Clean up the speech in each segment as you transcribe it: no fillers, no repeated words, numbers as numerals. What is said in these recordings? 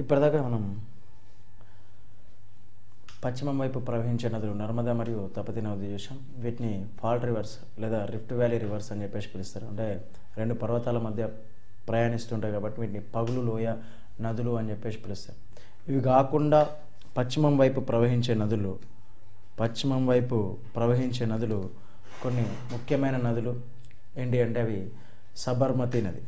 ఇప్పటిదాకా మనం పశ్చిమం వైపు ప్రవహించే నదులు నర్మదా మరియు తపతి నది చూసాం. వీటిని ఫాల్ట్ రివర్స్ లేదా రిఫ్ట్ వ్యాలీ రివర్స్ అని చెప్పేసి పిలుస్తారు. అంటే రెండు పర్వతాల మధ్య ప్రయాణిస్తుంటాయి కాబట్టి వీటిని పగులు లోయ నదులు అని చెప్పేసి పిలుస్తారు. ఇవి కాకుండా పశ్చిమం వైపు ప్రవహించే నదులు కొన్ని ముఖ్యమైన నదులు ఏంటి అంటే అవి సబర్మతి నది,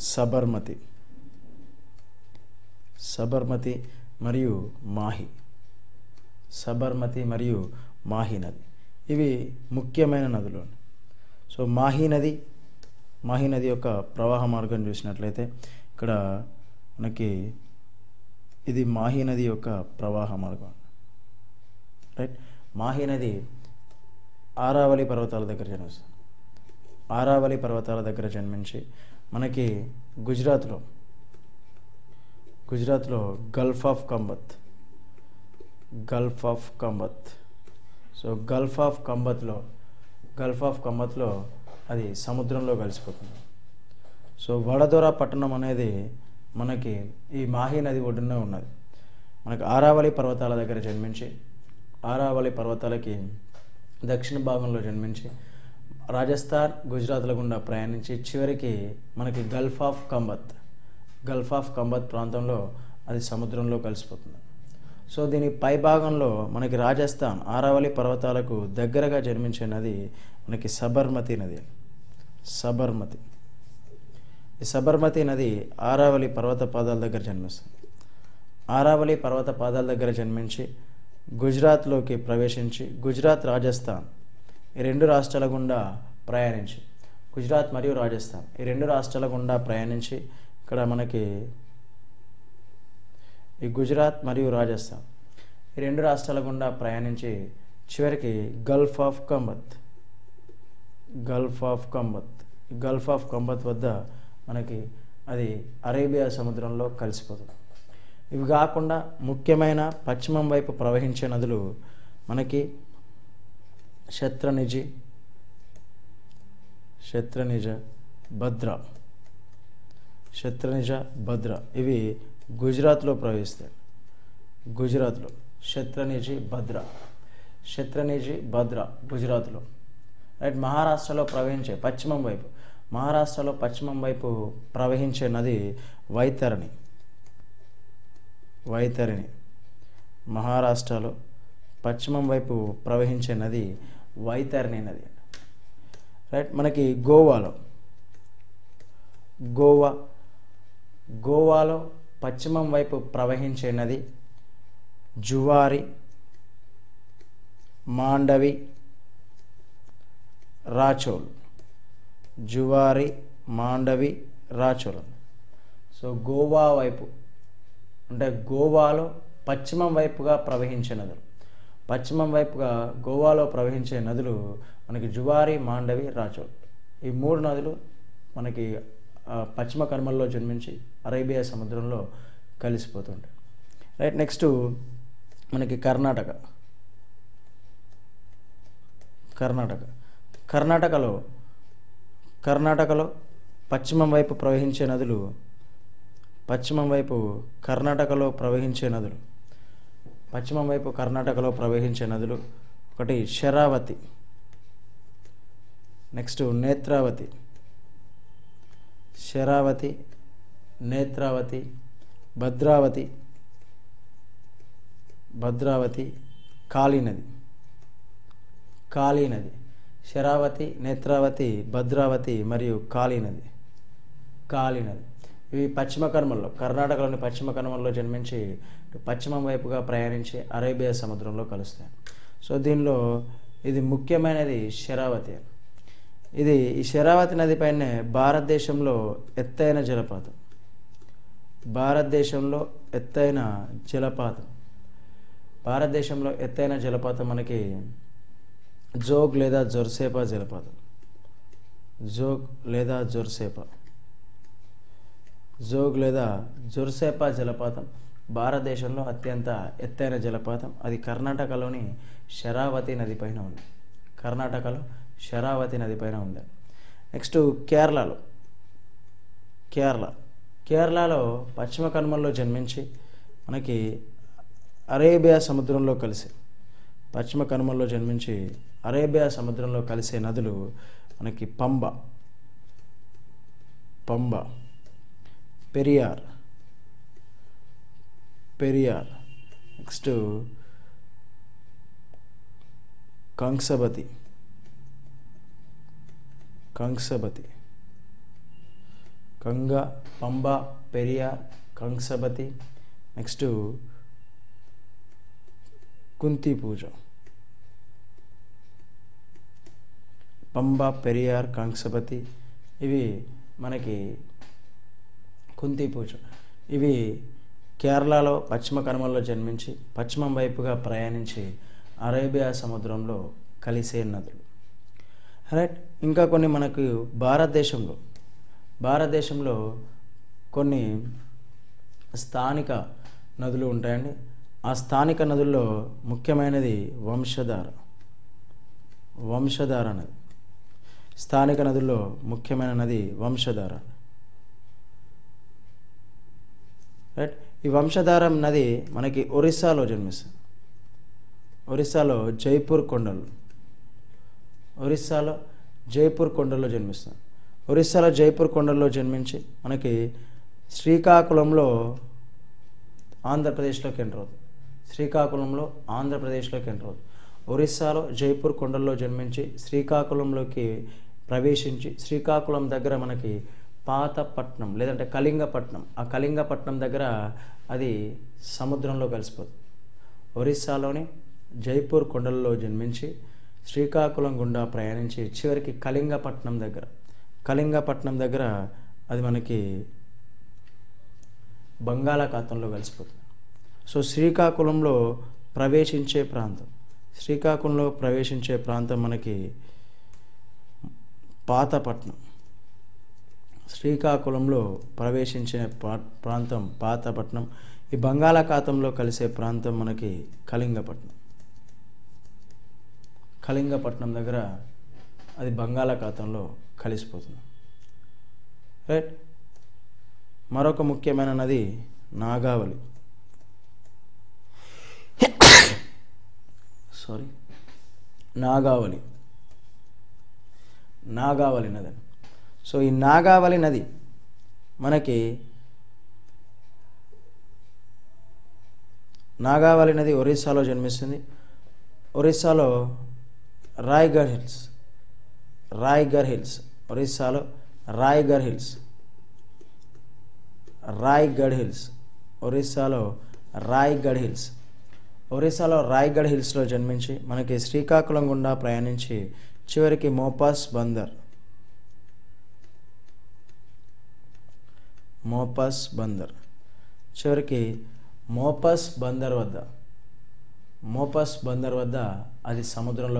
సబర్మతి మరియు మాహి నది. ఇవి ముఖ్యమైన నదులు. సో మాహి నది యొక్క ప్రవాహ మార్గం చూసినట్లయితే ఇక్కడ మనకి ఇది మాహి నది యొక్క ప్రవాహ మార్గం, రైట్. మాహి నది ఆరావళి పర్వతాల దగ్గర జన్మిస్తుంది. ఆరావళి పర్వతాల దగ్గర జన్మించి మనకి గుజరాత్లో gulf of Khambhat so gulf of కంబత్లో అది సముద్రంలో కలిసిపోతుంది. సో వడదొర పట్టణం అనేది మనకి ఈ మాహి నది ఒడ్డున ఉన్నది. మనకి ఆరావళి పర్వతాల దగ్గర జన్మించి ఆరావళి పర్వతాలకి దక్షిణ భాగంలో జన్మించి రాజస్థాన్ గుజరాత్ల గుండా ప్రయాణించి చివరికి మనకి గల్ఫ్ ఆఫ్ కంబత్ ప్రాంతంలో అది సముద్రంలో కలిసిపోతుంది. సో దీని పై భాగంలో మనకి రాజస్థాన్ ఆరావళి పర్వతాలకు దగ్గరగా జన్మించే నది మనకి సబర్మతి నది. ఈ సబర్మతి నది ఆరావళి పర్వత పాదాల దగ్గర జన్మిస్తుంది. ఆరావళి పర్వత పాదాల దగ్గర జన్మించి గుజరాత్లోకి ప్రవేశించి గుజరాత్ రాజస్థాన్ ఈ రెండు రాష్ట్రాల గుండా ప్రయాణించి గుజరాత్ మరియు రాజస్థాన్ ఈ రెండు రాష్ట్రాల గుండా ప్రయాణించి ఇక్కడ మనకి ఈ గుజరాత్ మరియు రాజస్థాన్ ఈ రెండు రాష్ట్రాల గుండా ప్రయాణించి చివరికి గల్ఫ్ ఆఫ్ కంబత్ వద్ద మనకి అది అరేబియా సముద్రంలో కలిసిపోతుంది. ఇవి కాకుండా ముఖ్యమైన పశ్చిమం వైపు ప్రవహించే నదులు మనకి శత్రనిజ, భద్ర ఇవి గుజరాత్లో ప్రవహిస్తాయి. గుజరాత్లో శత్రనిజి భద్ర గుజరాత్లో, రైట్. మహారాష్ట్రలో పశ్చిమం వైపు ప్రవహించే నది వైతరణి. మహారాష్ట్రలో పశ్చిమం వైపు ప్రవహించే నది వైతరణి నది, రైట్. మనకి గోవాలో పశ్చిమం వైపు ప్రవహించే నది జువారి, మాండవి, రాచోల్. సో గోవా వైపు అంటే గోవాలో పశ్చిమం వైపుగా ప్రవహించే గోవాలో ప్రవహించే నదులు మనకి జువారి, మాండవి, రాచోల్. ఈ మూడు నదులు మనకి పశ్చిమ కనుమల్లో జన్మించి అరేబియా సముద్రంలో కలిసిపోతుంటాయి, రైట్. నెక్స్ట్ మనకి కర్ణాటకలో పశ్చిమం వైపు ప్రవహించే నదులు పశ్చిమం వైపు కర్ణాటకలో ప్రవహించే నదులు ఒకటి శరావతి, నెక్స్ట్ నేత్రావతి, భద్రావతి, కాళీ నది. శరావతి, నేత్రావతి, భద్రావతి మరియు కాళీ నది. ఇవి కర్ణాటకలోని పశ్చిమ కనుమల్లో జన్మించి పశ్చిమం వైపుగా ప్రయాణించి అరేబియా సముద్రంలో కలుస్తాయి. సో దీనిలో ఇది ముఖ్యమైనది శరావతి. ఈ శరావతి నది పైనే భారతదేశంలో ఎత్తైన జలపాతం మనకి జోగ్ లేదా జోర్సేపా జలపాతం భారతదేశంలో అత్యంత ఎత్తైన జలపాతం. అది కర్ణాటకలోని శరావతి నది పైన ఉంది. నెక్స్ట్ కేరళలో పశ్చిమ కనుమల్లో జన్మించి మనకి అరేబియా సముద్రంలో కలిసే, పశ్చిమ కనుమల్లో జన్మించి అరేబియా సముద్రంలో కలిసే నదులు మనకి పంబ, పెరియార్, నెక్స్ట్ కంసబతి, గంగా, పంబ, పెరియార్, కంసబతి, నెక్స్ట్ కుంతి పూజ. పంబ, పెరియార్, కంసబతి ఇవి మనకి కుంతి పూజ. ఇవి కేరళలో పశ్చిమ కనుమల్లో జన్మించి పశ్చిమం వైపుగా ప్రయాణించి అరేబియా సముద్రంలో కలిసే నదులు. రైట్. ఇంకా కొన్ని మనకు భారతదేశంలో కొన్ని స్థానిక నదులు ఉంటాయండి. ఆ స్థానిక నదుల్లో ముఖ్యమైనది వంశధార నది. స్థానిక నదుల్లో ముఖ్యమైన నది వంశధార. రైట్. ఈ వంశధార నది మనకి ఒరిస్సాలో జన్మిస్తుంది. ఒరిస్సాలో జైపూర్ కొండల్లో జన్మిస్తుంది. ఒరిస్సాలో జైపూర్ కొండల్లో జన్మించి మనకి శ్రీకాకుళంలో ఆంధ్రప్రదేశ్లోకి ఎంటర్ అవుతుంది. ఒరిస్సాలో జైపూర్ కొండల్లో జన్మించి శ్రీకాకుళంలోకి ప్రవేశించి శ్రీకాకుళం దగ్గర మనకి పాతపట్నం లేదంటే కళింగపట్నం, ఆ కళింగపట్నం దగ్గర అది సముద్రంలో కలిసిపోతుంది. ఒరిస్సాలోని జైపూర్ కొండల్లో జన్మించి శ్రీకాకుళం గుండా ప్రయాణించి చివరికి కళింగపట్నం దగ్గర అది మనకి బంగాళాఖాతంలో కలిసిపోతుంది. సో శ్రీకాకుళంలో ప్రవేశించే ప్రాంతం మనకి పాతపట్నం. శ్రీకాకుళంలో ప్రవేశించే ప్రాంతం పాతపట్నం. ఈ బంగాళాఖాతంలో కలిసే ప్రాంతం మనకి కళింగపట్నం దగ్గర అది బంగాళాఖాతంలో కలిసిపోతుంది. రైట్. మరొక ముఖ్యమైన నది నాగావళి. నాగావళి నది. సో ఈ నాగావళి నది మనకి ఒరిస్సాలో జన్మిస్తుంది. ఒరిస్సాలో రాయ్గఢ్ హిల్స్, ఒరిస్సాలో రాయ్గఢ్ హిల్స్లో జన్మించి మనకి శ్రీకాకుళం గుండా ప్రయాణించి చివరికి మోపాస్ బందర్ వద్ద అది సముద్రంలో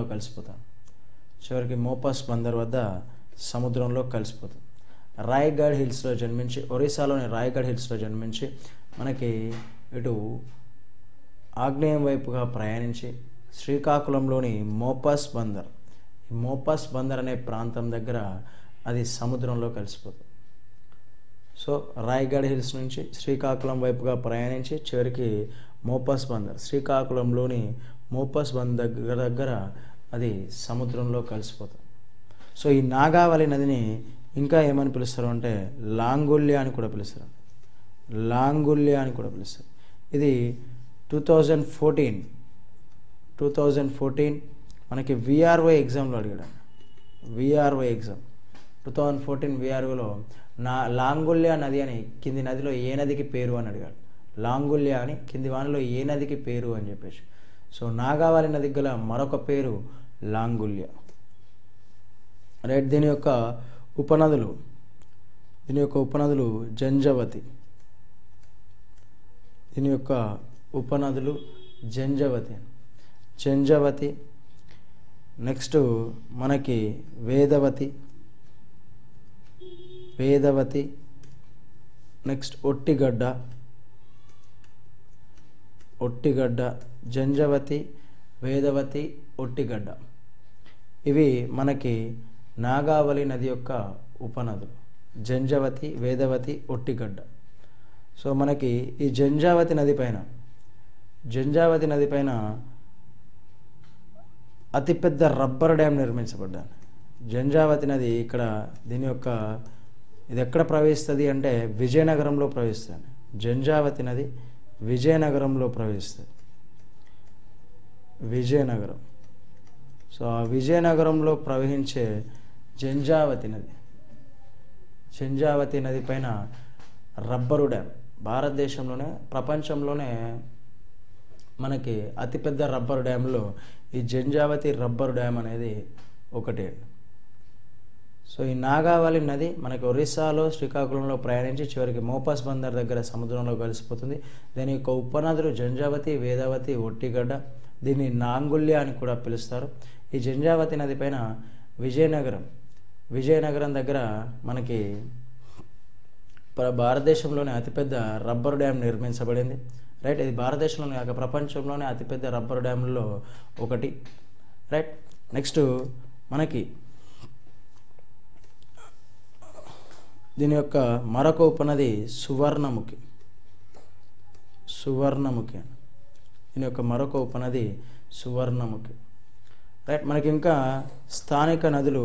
కలిసిపోతాం. రాయ్గఢ్ హిల్స్లో జన్మించి ఒరిస్సాలోని రాయ్గఢ్ హిల్స్లో జన్మించి మనకి ఇటు ఆగ్నేయం వైపుగా ప్రయాణించి శ్రీకాకుళంలోని మోపాస్ బందర్ అనే ప్రాంతం దగ్గర అది సముద్రంలో కలిసిపోతుంది. సో రాయ్గఢ్ హిల్స్ నుంచి శ్రీకాకుళం వైపుగా ప్రయాణించి చివరికి శ్రీకాకుళంలోని మోపాస్ బందర్ దగ్గర అది సముద్రంలో కలిసిపోతుంది. సో ఈ నాగావళి నదిని ఇంకా ఏమని పిలుస్తారు అంటే లాంగుల్య అని కూడా పిలుస్తారు. ఇది 2014 మనకి విఆర్ఓ ఎగ్జామ్లో అడిగాడు. 2014 విఆర్ఓలో లాంగుల్య నది అని కింది నదిలో ఏ నదికి పేరు అని అడిగాడు. లాంగుల్య అని కింది వానలో ఏ నదికి పేరు అని చెప్పేసి. సో నాగావళి నదికి గల మరొక పేరు లాంగుల్య. రైట్. దీని యొక్క ఉపనదులు జంజవతి. నెక్స్ట్ మనకి వేదవతి, నెక్స్ట్ ఒట్టిగడ్డ, జంజవతి, వేదవతి, ఒట్టిగడ్డ. ఇవి మనకి నాగావళి నది యొక్క ఉపనదులు. జంజవతి, వేదవతి, ఒట్టిగడ్డ. సో మనకి ఈ జంజావతి నది పైన అతిపెద్ద రబ్బర్ డ్యామ్ నిర్మించబడ్డాను. జంజావతి నది ఇక్కడ ఇది ఎక్కడ ప్రవహిస్తుంది అంటే విజయనగరంలో ప్రవహిస్తుంది. జంజావతి నది విజయనగరంలో ప్రవహిస్తుంది. విజయనగరం. సో ఆ విజయనగరంలో ప్రవహించే జంజావతి నది పైన రబ్బరు డ్యామ్ భారతదేశంలోనే ప్రపంచంలోనే మనకి అతిపెద్ద రబ్బరు డ్యామ్లో ఈ జంజావతి రబ్బరు డ్యామ్ అనేది ఒకటి. సో ఈ నాగావళి నది మనకి ఒరిస్సాలో శ్రీకాకుళంలో ప్రయాణించి చివరికి మోపాస్ బందర్ దగ్గర సముద్రంలో కలిసిపోతుంది. దీని యొక్క ఉపనదులు జంజావతి, వేదావతి, ఒట్టిగడ్డ, దీన్ని నాంగుల్య అని కూడా పిలుస్తారు. ఈ జంజావతి నది పైన విజయనగరం దగ్గర మనకి భారతదేశంలోనే అతిపెద్ద రబ్బరు డ్యామ్ నిర్మించబడింది. రైట్, ఇది భారతదేశంలోనే కాక ప్రపంచంలోనే అతిపెద్ద రబ్బరు డ్యామ్లో ఒకటి. రైట్, నెక్స్ట్ మనకి దీని యొక్క మరొక ఉపనది సువర్ణముఖి. దీని యొక్క మరొక ఉపనది సువర్ణముఖి. రైట్, మనకి ఇంకా స్థానిక నదులు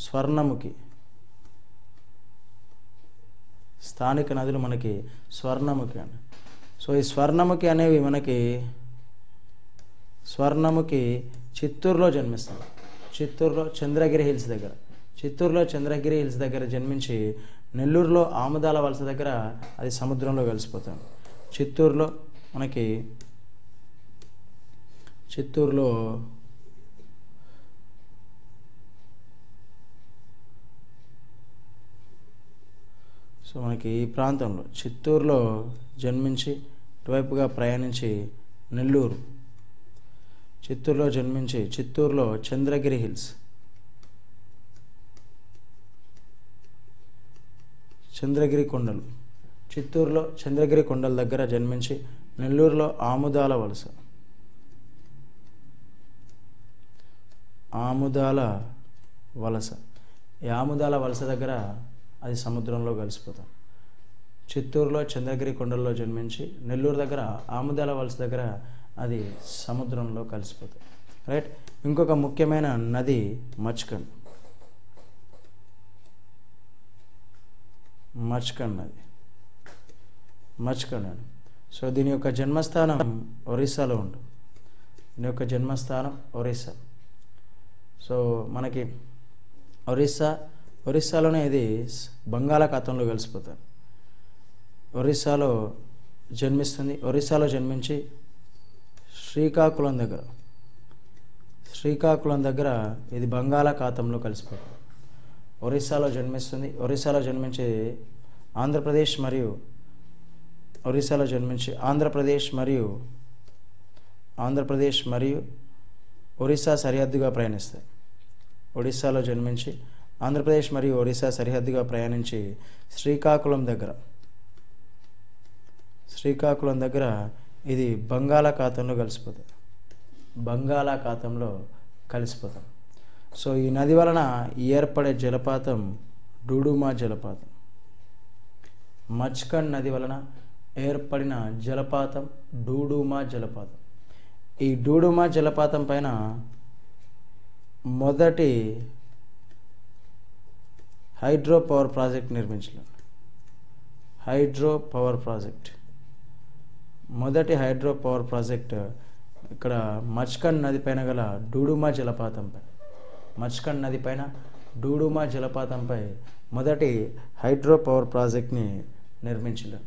మనకి స్వర్ణముఖి అని. సో ఈ స్వర్ణముఖి అనేవి మనకి చిత్తూరులో జన్మిస్తుంది. చిత్తూరులో చంద్రగిరి హిల్స్ దగ్గర జన్మించి నెల్లూరులో ఆముదాల వలస దగ్గర అది సముద్రంలో కలిసిపోతుంది. చిత్తూరులో సో మనకి ఈ ప్రాంతంలో చిత్తూరులో జన్మించి ఇటువైపుగా ప్రయాణించి చిత్తూరులో చంద్రగిరి హిల్స్, చంద్రగిరి కొండలు, చిత్తూరులో చంద్రగిరి కొండల దగ్గర జన్మించి నెల్లూరులో ఆముదాల వలస ఈ ఆముదాల వలస దగ్గర అది సముద్రంలో కలిసిపోతాం. చిత్తూరులో చంద్రగిరి కొండల్లో జన్మించి నెల్లూరు దగ్గర ఆముదాల వలస దగ్గర అది సముద్రంలో కలిసిపోతాం. రైట్, ఇంకొక ముఖ్యమైన నది మచ్కన్ నది. సో దీని యొక్క జన్మస్థానం ఒరిస్సాలో ఉంటుంది. సో మనకి ఒరిస్సాలోనే ఇది బంగాళాఖాతంలో కలిసిపోతారు. ఒరిస్సాలో జన్మించి శ్రీకాకుళం దగ్గర ఇది బంగాళాఖాతంలో కలిసిపోతుంది. ఒరిస్సాలో జన్మించి ఆంధ్రప్రదేశ్ మరియు ఒరిస్సా సరిహద్దుగా ప్రయాణిస్తాయి. ఒడిస్సాలో జన్మించి ఆంధ్రప్రదేశ్ మరియు ఒరిస్సా సరిహద్దుగా ప్రయాణించి శ్రీకాకుళం దగ్గర ఇది బంగాళాఖాతంలో కలిసిపోతాం. సో ఈ నది వలన ఏర్పడే జలపాతం డూడుమా జలపాతం. మచ్కన్ నది వలన ఏర్పడిన జలపాతం డూడుమా జలపాతం. ఈ డూడుమా జలపాతం పైన మొదటి హైడ్రో పవర్ ప్రాజెక్ట్ నిర్మించడం. మొదటి హైడ్రో పవర్ ప్రాజెక్ట్ ఇక్కడ మచ్కన్ నది పైన గల డూడుమా జలపాతంపై మొదటి హైడ్రో పవర్ ప్రాజెక్ట్ని నిర్మించడం.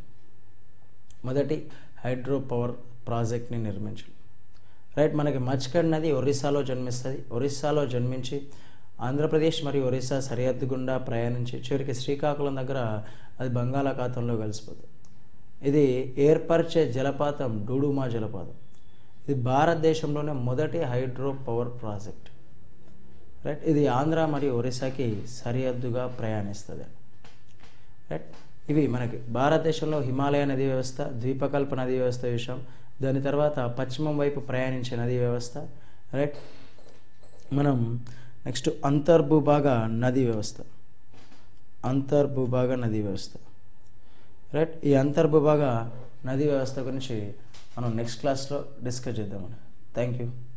రైట్, మనకి మచ్కన్ నది ఒరిస్సాలో జన్మించి ఆంధ్రప్రదేశ్ మరియు ఒరిస్సా సరిహద్దు గుండా ప్రయాణించి చివరికి శ్రీకాకుళం దగ్గర అది బంగాళాఖాతంలో కలిసిపోతుంది. ఇది ఏర్పరిచే జలపాతం డూడుమా జలపాతం. ఇది భారతదేశంలోనే మొదటి హైడ్రో పవర్ ప్రాజెక్ట్. రైట్, ఇది ఆంధ్ర మరియు ఒరిస్సాకి సరిహద్దుగా ప్రయాణిస్తుంది. రైట్, ఇవి మనకి భారతదేశంలో హిమాలయ నదీ వ్యవస్థ, ద్వీపకల్ప నదీ వ్యవస్థ విషయం, దాని తర్వాత పశ్చిమం వైపు ప్రయాణించే నదీ వ్యవస్థ. రైట్, మనం నెక్స్ట్ అంతర్భూభాగ నదీ వ్యవస్థ. రైట్. ఈ అంతర్భూభాగ నదీ వ్యవస్థ గురించి మనం నెక్స్ట్ క్లాస్లో డిస్కస్ చేద్దామండి. Thank you.